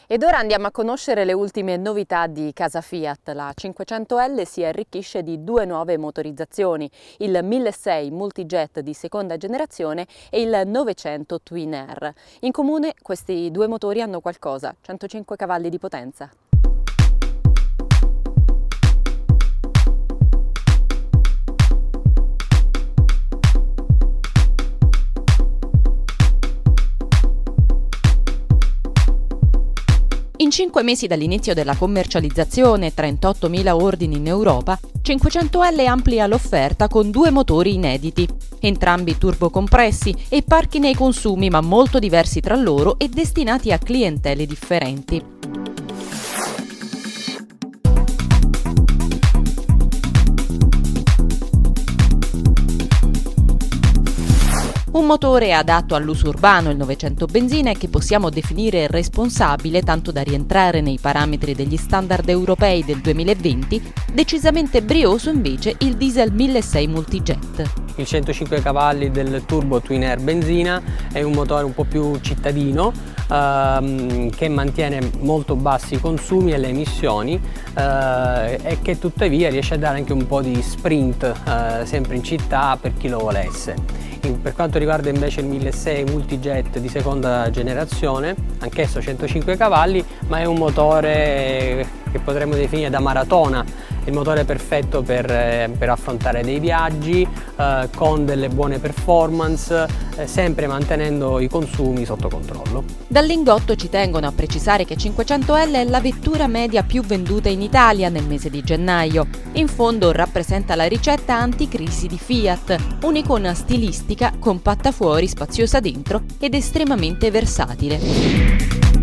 Ed ora andiamo a conoscere le ultime novità di casa Fiat. La 500L si arricchisce di due nuove motorizzazioni, il 1600 Multijet di seconda generazione e il 900 Twin Air. In comune questi due motori hanno qualcosa, 105 cavalli di potenza. In 5 mesi dall'inizio della commercializzazione, 38.000 ordini in Europa, 500L amplia l'offerta con due motori inediti, entrambi turbocompressi e parchi nei consumi ma molto diversi tra loro e destinati a clientele differenti. Un motore adatto all'uso urbano, il 900 benzina, e che possiamo definire responsabile tanto da rientrare nei parametri degli standard europei del 2020, decisamente brioso invece il diesel 1600 Multijet. Il 105 cavalli del turbo Twin Air benzina è un motore un po' più cittadino che mantiene molto bassi i consumi e le emissioni e che tuttavia riesce a dare anche un po' di sprint sempre in città per chi lo volesse. Per quanto riguarda invece il 1600 Multijet di seconda generazione, anch'esso 105 cavalli, ma è un motore che potremmo definire da maratona, il motore perfetto per affrontare dei viaggi con delle buone performance, sempre mantenendo i consumi sotto controllo. Dal Lingotto ci tengono a precisare che 500L è la vettura media più venduta in Italia nel mese di gennaio. In fondo rappresenta la ricetta anticrisi di Fiat, un'icona stilistica compatta fuori, spaziosa dentro ed estremamente versatile.